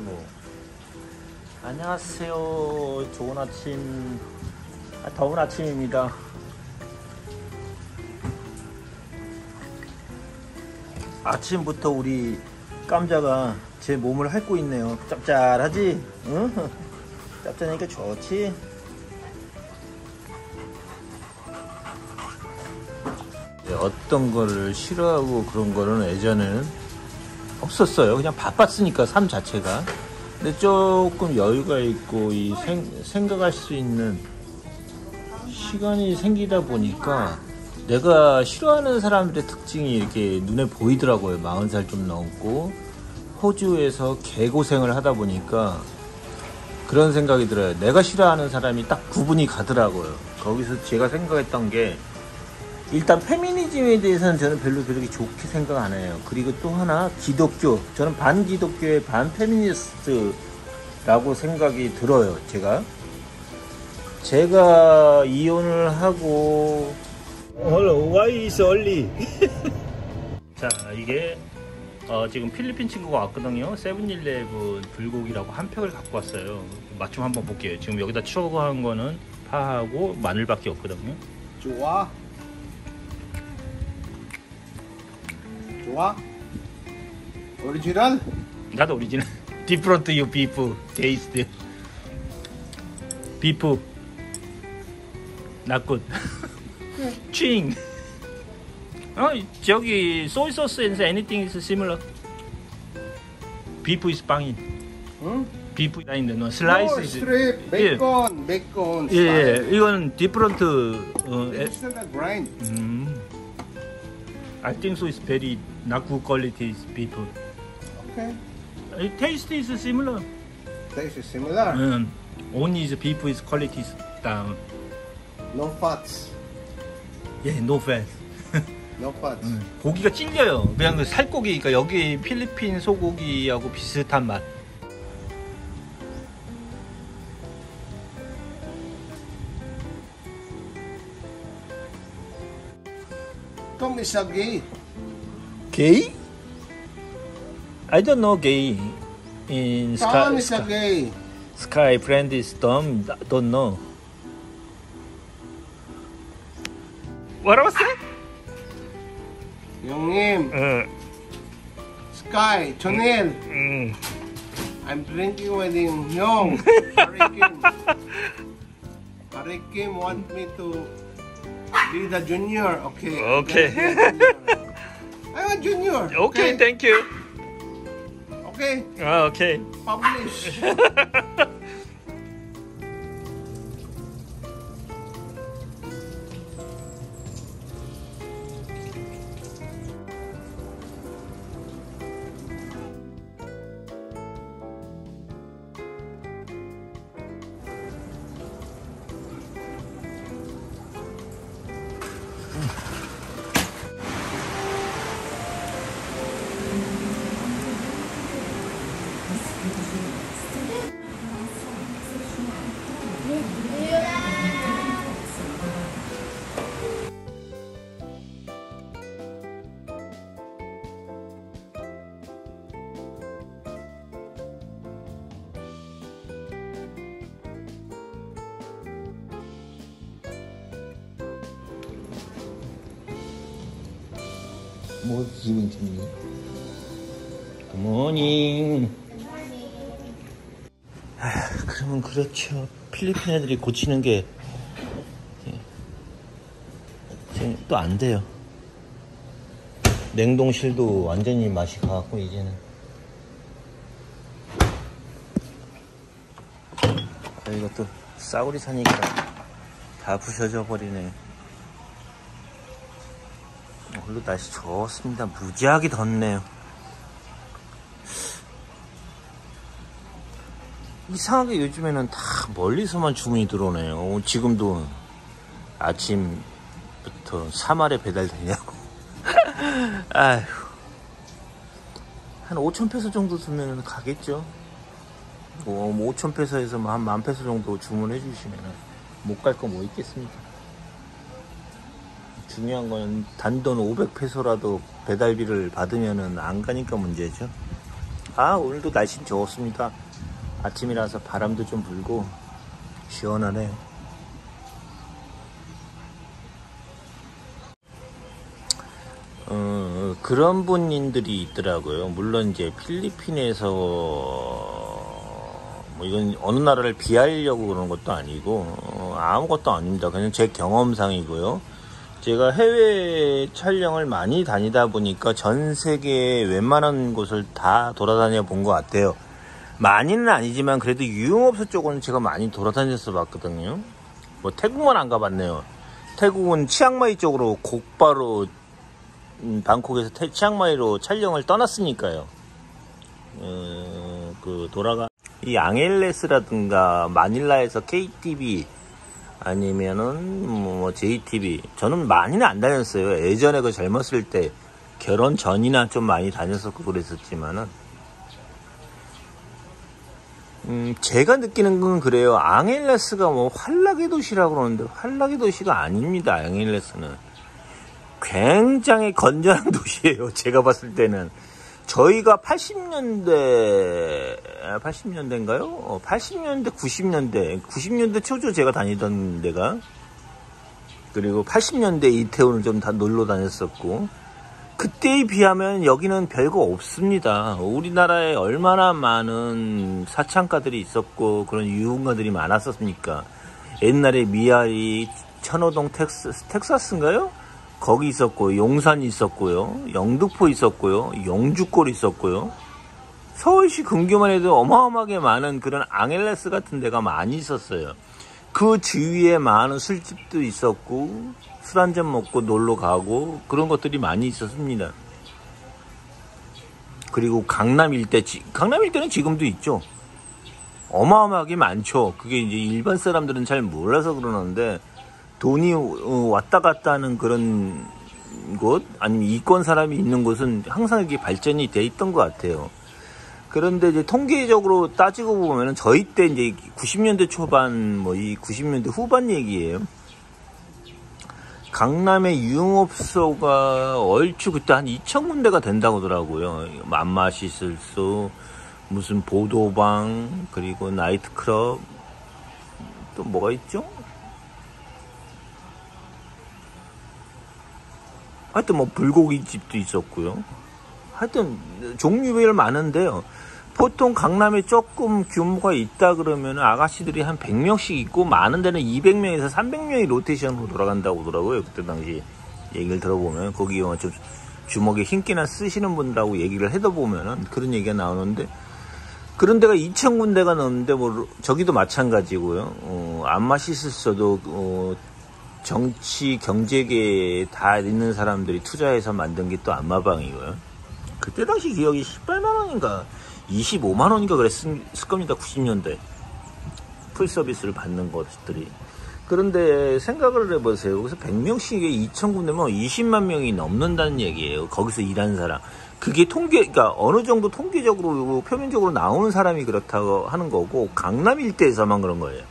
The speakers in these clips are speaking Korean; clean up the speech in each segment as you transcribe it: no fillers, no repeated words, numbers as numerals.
뭐. 안녕하세요. 좋은 아침, 더운 아침입니다. 아침부터 우리 깜자가 제 몸을 핥고 있네요. 짭짤하지? 응? 짭짤하니까 좋지? 어떤 거를 싫어하고 그런 거는 예전에는 없었어요. 그냥 바빴으니까 삶 자체가. 근데 조금 여유가 있고 이 생각할 수 있는 시간이 생기다 보니까 내가 싫어하는 사람들의 특징이 이렇게 눈에 보이더라고요. 40살 좀 넘고 호주에서 개고생을 하다 보니까 그런 생각이 들어요. 내가 싫어하는 사람이 딱 구분이 가더라고요. 거기서 제가 생각했던 게 일단 페미니즘에 대해서는 저는 별로 그렇게 좋게 생각 안 해요. 그리고 또 하나 기독교, 저는 반기독교의 반페미니스트라고 생각이 들어요. 제가 이혼을 하고 Why is early? 자, 이게 지금 필리핀 친구가 왔거든요. 세븐일레븐 불고기라고 한 팩을 갖고 왔어요. 맛 좀 한번 볼게요. 지금 여기다 추가한 거는 파하고 마늘밖에 없거든요. 좋아? 좋아? 오리지널? 나도 오리지널. Different you beef taste. Beef not good. Ching. 저기 soy sauce and anything is similar. Beef is fine. 응? Beef is fine. No slice is. 스트립, 베이컨, 베이컨. 예, 이건 different. It's not a grind. I think so. It's very not good quality beef. Okay. It taste is similar. Taste is similar. Only the beef is quality is down. No fats. 예, no fat. No fats. 고기가 찔려요. 그냥 그 살코기, 그러니까 여기 필리핀 소고기하고 비슷한 맛. Tom is a gay. Gay? I don't know gay. In Tom is a gay. Sky friend is Tom. Don't know. What was that? 형님, Sky, Chanel. I'm drinking with him. 형, Harry Kim want me to be the junior. Okay. Okay. I'm a junior. Okay, thank you. Okay. Okay. Publish. 뭐 기분 좋니? 굿모닝. 그러면 그렇죠. 필리핀 애들이 고치는 게 또 안 돼요. 냉동실도 완전히 맛이 가갖고 이제는 이것도 싸구리 사니까 다 부셔져 버리네. 오늘도 날씨 좋습니다. 무지하게 덥네요. 이상하게 요즘에는 다 멀리서만 주문이 들어오네요. 지금도 아침부터 3알에 배달되냐고. 아휴, 한 5,000페소 정도 주면 가겠죠. 뭐 5,000페소에서 한 10,000페소 정도 주문해 주시면 못 갈 거 뭐 있겠습니까? 중요한 건 단돈 500페소라도 배달비를 받으면은 안 가니까 문제죠. 아, 오늘도 날씨는 좋습니다. 아침이라서 바람도 좀 불고 시원하네. 그런 분들이 있더라고요. 물론 이제 필리핀에서 뭐 이건 어느 나라를 비하려고 그러는 것도 아니고 아무것도 아닙니다. 그냥 제 경험상이고요. 제가 해외 촬영을 많이 다니다 보니까 전 세계 웬만한 곳을 다 돌아다녀 본 것 같아요. 많이는 아니지만 그래도 유흥업소 쪽은 제가 많이 돌아다녀서 봤거든요. 뭐 태국만 안 가봤네요. 태국은 치앙마이 쪽으로 곧바로 방콕에서 치앙마이로 촬영을 떠났으니까요. 이 앙헬레스라든가 마닐라에서 KTV 아니면은 뭐 JTB, 저는 많이는 안 다녔어요. 예전에 그 젊었을 때 결혼 전이나 좀 많이 다녔었고 그랬었지만은 제가 느끼는 건 그래요. 앙헬레스가 뭐 환락의 도시라고 그러는데 환락의 도시가 아닙니다. 앙헬레스는 굉장히 건전한 도시예요. 제가 봤을 때는 저희가 80년대인가요? 80년대, 90년대 초죠. 제가 다니던 데가. 그리고 80년대 이태원을 좀 다 놀러 다녔었고, 그때에 비하면 여기는 별거 없습니다. 우리나라에 얼마나 많은 사창가들이 있었고 그런 유흥가들이 많았었습니까? 옛날에 미아리, 천호동 텍사스인가요? 거기 있었고, 용산 있었고요, 영등포 있었고요, 영주골 있었고요. 서울시 근교만 해도 어마어마하게 많은 그런 앙헬레스 같은 데가 많이 있었어요. 그 주위에 많은 술집도 있었고 술 한잔 먹고 놀러 가고 그런 것들이 많이 있었습니다. 그리고 강남 일대는 지금도 있죠. 어마어마하게 많죠. 그게 이제 일반 사람들은 잘 몰라서 그러는데 돈이 왔다 갔다 하는 그런 곳, 아니면 이권 사람이 있는 곳은 항상 이렇게 발전이 돼 있던 것 같아요. 그런데 이제 통계적으로 따지고 보면은 저희 때 이제 90년대 초반, 뭐 이 90년대 후반 얘기예요. 강남의 유흥업소가 얼추 그때 한 2,000군데가 된다고 하더라고요. 맘마시슬소, 무슨 보도방, 그리고 나이트클럽, 또 뭐가 있죠? 하여튼 뭐 불고기집도 있었고요. 하여튼 종류별 많은데요. 보통 강남에 조금 규모가 있다 그러면 아가씨들이 한 100명씩 있고 많은 데는 200명에서 300명이 로테이션으로 돌아간다고 하더라고요. 그때 당시 얘기를 들어보면 거기 좀 주먹에 힘기나 쓰시는 분들하고 얘기를 해다 보면은 그런 얘기가 나오는데, 그런 데가 2,000군데가 넘는데 뭐 저기도 마찬가지고요. 안마시스서도 정치 경제계에 다 있는 사람들이 투자해서 만든 게 또 안마방이고요. 그때 당시 기억이 18만원인가 25만원인가 그랬을 겁니다. 90년대 풀 서비스를 받는 것들이. 그런데 생각을 해보세요. 거기서 100명씩에 2,000군데면 20만 명이 넘는다는 얘기예요. 거기서 일하는 사람. 그게 그러니까 어느 정도 통계적으로 표면적으로 나오는 사람이 그렇다고 하는 거고, 강남 일대에서만 그런 거예요.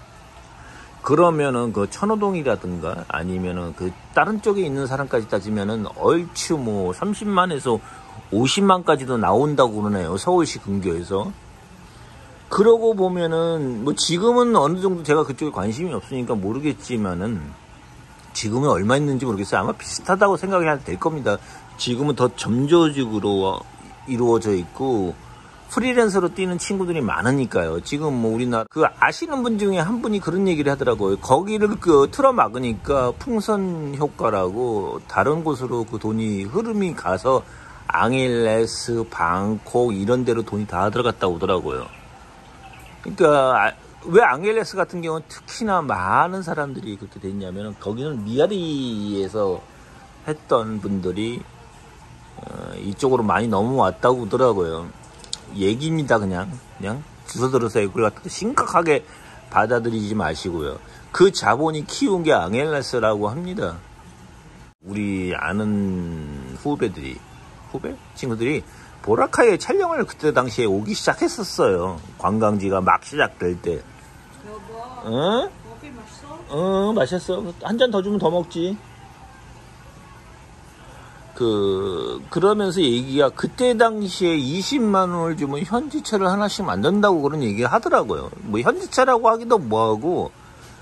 그러면은 그 천호동이라든가 아니면은 그 다른 쪽에 있는 사람까지 따지면은 얼추 뭐 30만에서 50만까지도 나온다고 그러네요. 서울시 근교에서. 그러고 보면은 뭐 지금은 어느 정도 제가 그쪽에 관심이 없으니까 모르겠지만은 지금은 얼마 있는지 모르겠어요. 아마 비슷하다고 생각해야 될 겁니다. 지금은 더 점조직으로 이루어져 있고 프리랜서로 뛰는 친구들이 많으니까요. 지금 뭐 우리나라 아시는 분 중에 한 분이 그런 얘기를 하더라고요. 거기를 틀어 막으니까 풍선 효과라고 다른 곳으로 그 돈이 흐름이 가서 앙헬레스, 방콕 이런 데로 돈이 다 들어갔다고 하더라고요. 그러니까 왜 앙헬레스 같은 경우는 특히나 많은 사람들이 그렇게 됐냐면, 거기는 미아리에서 했던 분들이 이쪽으로 많이 넘어왔다고 하더라고요. 얘기입니다. 그냥 주워 들어서 이걸 갖다 심각하게 받아들이지 마시고요. 그 자본이 키운 게 앙헬레스라고 합니다. 우리 아는 후배 친구들이 보라카이에 촬영을 그때 당시에 오기 시작했었어요. 관광지가 막 시작될 때. 여보, 응? 커피 마셔? 응, 마셨어. 한 잔 더 주면 더 먹지. 그러면서 얘기가 그때 당시에 20만 원을 주면 현지차를 하나씩 만든다고 그런 얘기 하더라고요. 뭐 현지차라고 하기도 뭐하고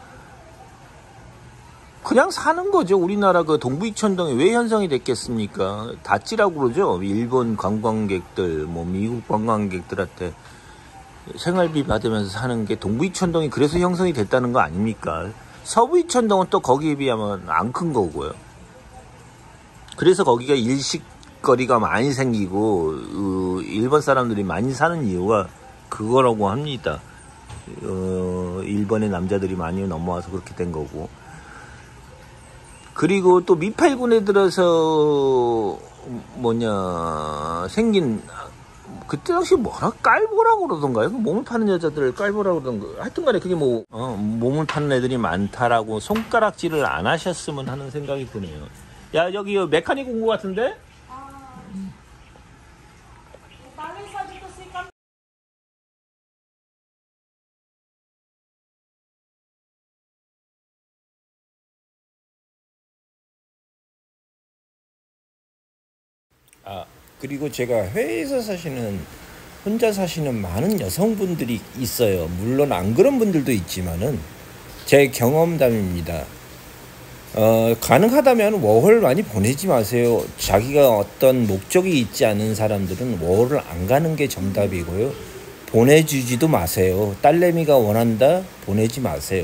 그냥 사는 거죠. 우리나라 그 동부이천동에 왜 형성이 됐겠습니까? 다찌라고 그러죠. 일본 관광객들, 뭐 미국 관광객들한테 생활비 받으면서 사는 게 동부이천동이 그래서 형성이 됐다는 거 아닙니까? 서부이천동은 또 거기에 비하면 안 큰 거고요. 그래서 거기가 일식거리가 많이 생기고 일본 사람들이 많이 사는 이유가 그거라고 합니다. 일본의 남자들이 많이 넘어와서 그렇게 된 거고. 그리고 또 미팔군에 들어서 생긴 그때 당시 뭐라 깔보라고 그러던가요? 몸을 파는 여자들을 깔보라고 그러던가. 하여튼간에 그게 몸을 파는 애들이 많다라고 손가락질을 안 하셨으면 하는 생각이 드네요. 야, 여기 메카닉 온 것 같은데? 그리고 제가 해외에서 혼자 사시는 많은 여성분들이 있어요. 물론 안 그런 분들도 있지만은 제 경험담입니다. 가능하다면 워홀 많이 보내지 마세요. 자기가 어떤 목적이 있지 않은 사람들은 워홀을 안 가는 게 정답이고요. 보내주지도 마세요. 딸내미가 원한다? 보내지 마세요.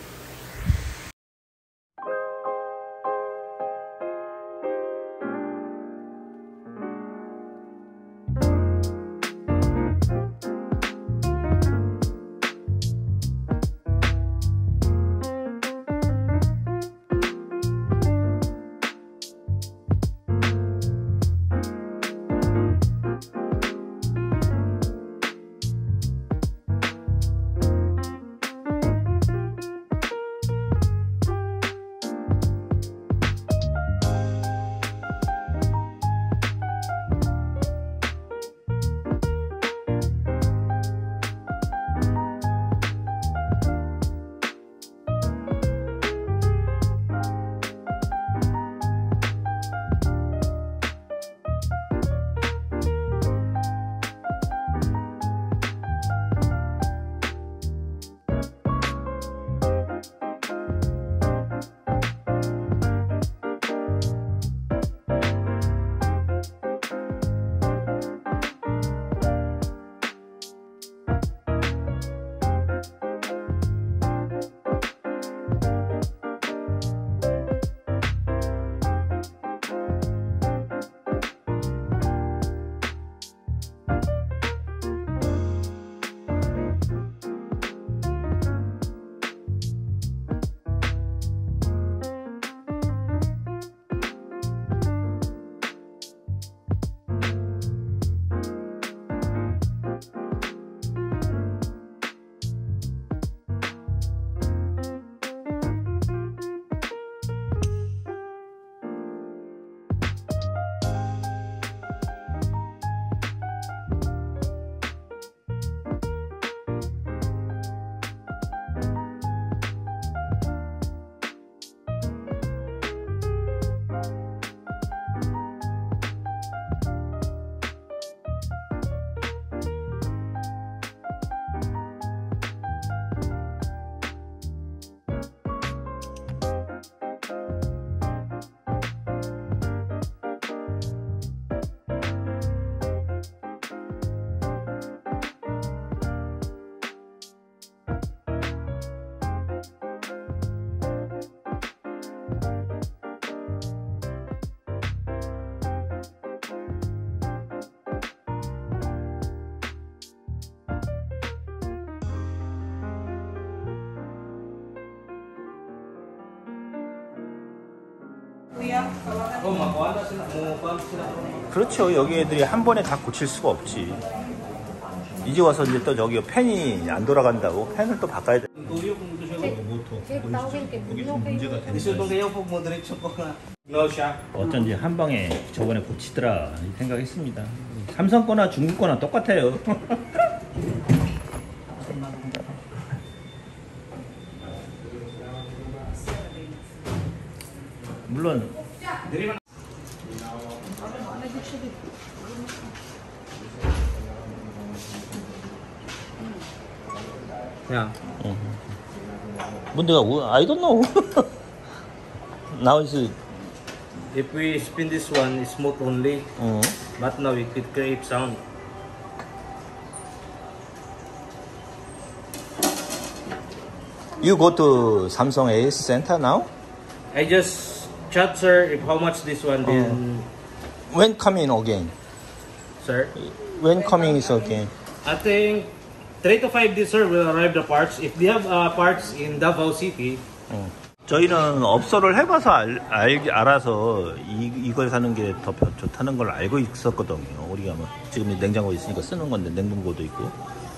그렇죠. 여기 애들이 한 번에 다 고칠 수가 없지. 이제 와서 이제 또 저기 팬이 안 돌아간다고 팬을 또 바꿔야 돼. 문제가 되니까. 어쩐지 한 방에 저번에 고치더라 생각했습니다. 삼성 거나 중국 거나 똑같아요. 물론 Yeah. 문제가 I don't know. Now is If we spin this one, it's smooth only. But now it could create sound. you go to Samsung AS Center now? I just chat sir if how much this one then When coming again? sir. When coming is again? I think 3 to 5 days sir will arrive the parts. If they have parts in Davao City, 저희는 업소를 해봐서 알아서 이걸 사는 게 더 좋다는 걸 알고 있었거든요. 우리가 뭐 지금 냉장고 있으니까 쓰는 건데 냉동고도 있고.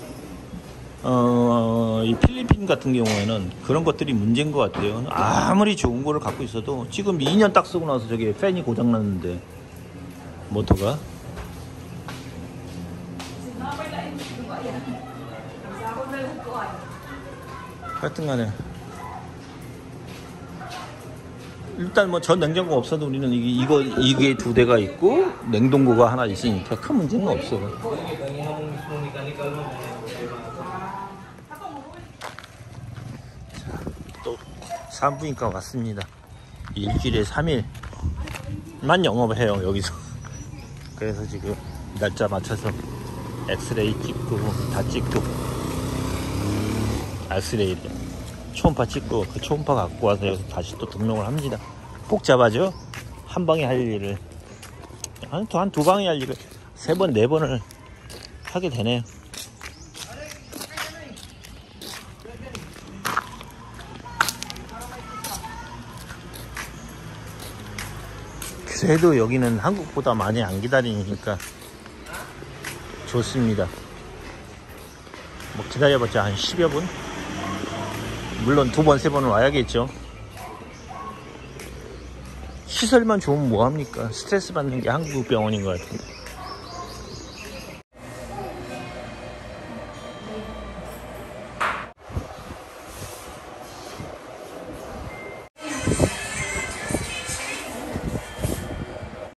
이 필리핀 같은 경우에는 그런 것들이 문제인 것 같아요. 아무리 좋은 거를 갖고 있어도 지금 2년 딱 쓰고 나서 저게 팬이 고장났는데 모터가 하여튼간에 일단 뭐 전 냉장고 없어도 우리는 이게 2대가 있고 냉동고가 하나 있으니까 큰 문제는 없어. 또 산부인과 왔습니다. 일주일에 3일만 영업을 해요 여기서. 그래서 지금 날짜 맞춰서 엑스레이 찍고 다 찍고 엑스레이 초음파 찍고 그 초음파 갖고 와서 여기서 다시 또 등록을 합니다. 복잡하죠? 한 방에 할 일을 한 두 방에 할 일을 3번 4번을 하게 되네요. 그래도 여기는 한국보다 많이 안 기다리니까 좋습니다. 뭐 기다려봤자 한 10여 분? 물론 2번, 3번은 와야겠죠. 시설만 좋으면 뭐합니까? 스트레스 받는 게 한국 병원인 것 같은데.